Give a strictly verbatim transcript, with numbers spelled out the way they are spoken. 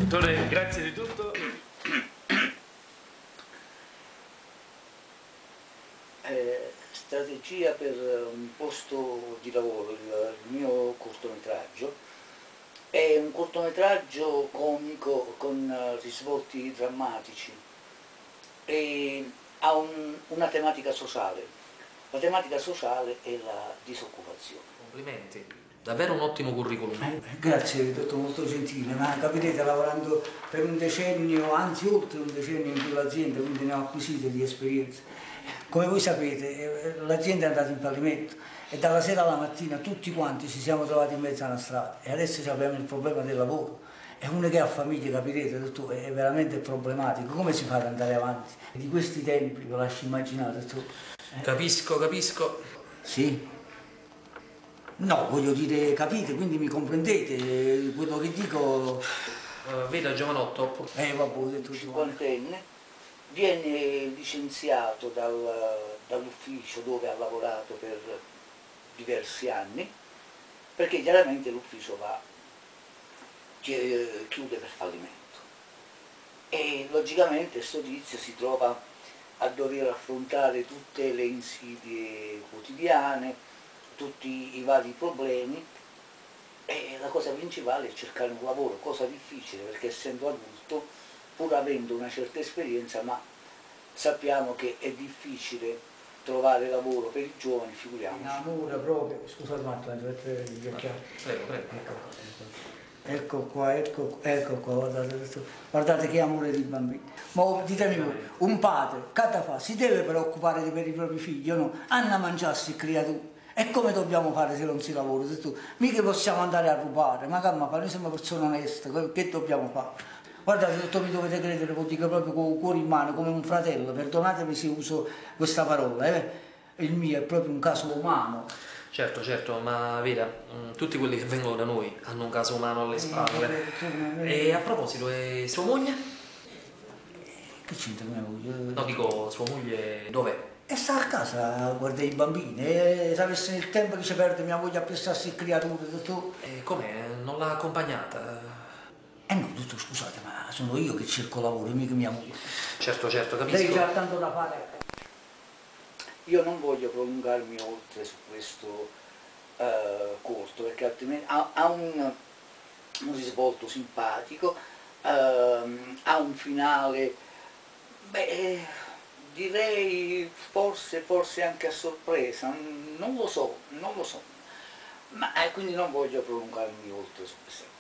Dottore, grazie di tutto. Eh, strategia per un posto di lavoro, il, il mio cortometraggio è un cortometraggio comico con risvolti drammatici e ha un, una tematica sociale. La tematica sociale è la disoccupazione. Complimenti, davvero un ottimo curriculum. Eh, grazie, dottor, molto gentile, ma capirete, lavorando per un decennio, anzi oltre un decennio in quell'azienda, quindi ne ho acquisite di esperienze. Come voi sapete, l'azienda è andata in fallimento e dalla sera alla mattina tutti quanti ci siamo trovati in mezzo alla strada e adesso abbiamo il problema del lavoro. E uno che ha famiglia, capirete, dottor, è veramente problematico. Come si fa ad andare avanti? Di questi tempi, ve lascio immaginare, dottor. Eh. Capisco, capisco. Sì. No, voglio dire, capite, quindi mi comprendete quello che dico. Uh, veda, giovanotto. Eh, vabbè, tutto. cinquantenne, viene licenziato dal, dall'ufficio dove ha lavorato per diversi anni, perché chiaramente l'ufficio va, chiude per fallimento. E logicamente sto tizio si trova a dover affrontare tutte le insidie quotidiane, tutti i vari problemi, e la cosa principale è cercare un lavoro, cosa difficile perché essendo adulto, pur avendo una certa esperienza, ma sappiamo che è difficile trovare lavoro per i giovani, figuriamoci. Innamora proprio, scusate un attimo, dovete richiamare. Prego, prego. Ecco qua, ecco, ecco qua, guardate, guardate che amore di bambini. Ma ditemi voi, un padre, che fa? Si deve preoccupare per i propri figli o no? Hanno a mangiarsi creature. E come dobbiamo fare se non si lavora? Mica possiamo andare a rubare, ma calma, noi siamo persone oneste, che dobbiamo fare? Guardate, dottor, mi dovete credere, lo dico proprio con il cuore in mano, come un fratello, perdonatemi se uso questa parola, eh? Il mio è proprio un caso umano. Certo, certo, ma veda, tutti quelli che vengono da noi hanno un caso umano alle spalle. E a proposito, è sua moglie? Che c'entra mia moglie? No, dico, sua moglie dov'è? E sta a casa, guarda i bambini, e se avesse il tempo che ci perde mia moglie a prestarsi creature, dottor. E com'è? Non l'ha accompagnata? Eh no, dottor, scusate, ma sono io che cerco lavoro, mica mia moglie. Certo, certo, capisco. Lei ha tanto da fare. Io non voglio prolungarmi oltre su questo uh, corto, perché altrimenti ha, ha un, un risvolto simpatico, uh, ha un finale, beh, direi forse, forse anche a sorpresa, non lo so, non lo so, ma eh, quindi non voglio prolungarmi oltre su questo.